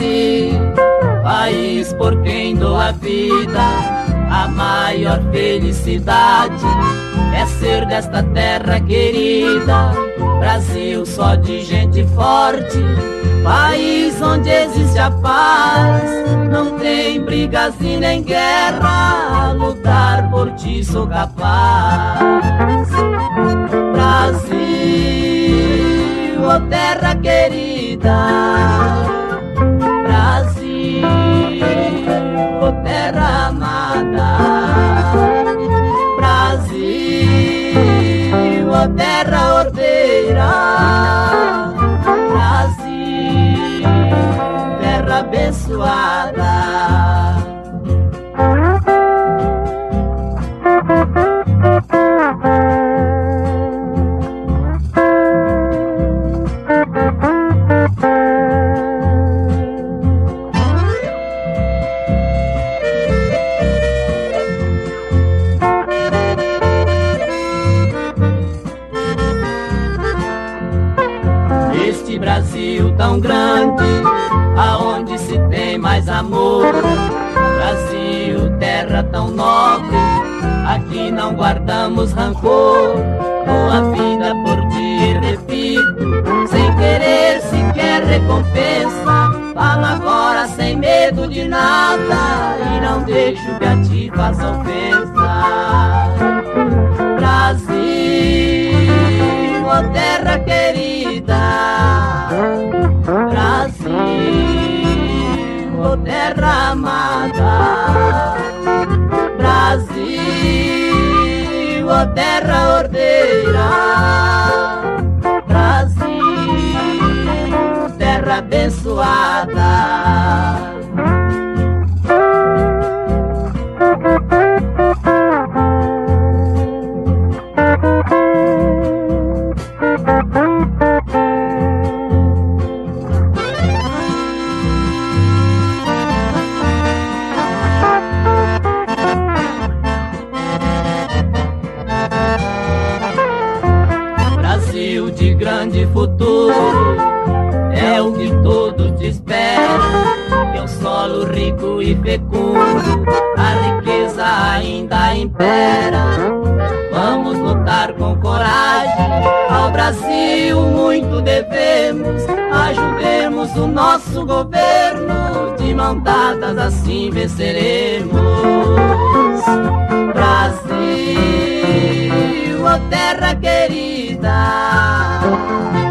Brasil, país por quem dou a vida. A maior felicidade é ser desta terra querida. Brasil só de gente forte, país onde existe a paz. Não tem brigas e nem guerra, lutar por ti sou capaz. Brasil, oh terra querida, Brasil, oh terra amada, Brasil, oh terra ordeira, Brasil, terra abençoada. Este Brasil tão grande, aonde se tem mais amor. Brasil, terra tão nobre, aqui não guardamos rancor. Dou a vida por ti, repito, sem querer sequer recompensa. Falo agora sem medo de nada e não deixo que a ti faça ofensa. Brasil, oh terra querida, Brasil, oh terra amada, Brasil, oh terra ordeira, Brasil, terra abençoada. Brasil de grande futuro, é o que todos esperam. Que é um solo rico e fecundo, a riqueza ainda impera. Vamos lutar com coragem, ao Brasil muito devemos. Ajudemos o nosso governo, de mãos dadas assim venceremos. Brasil, oh terra querida,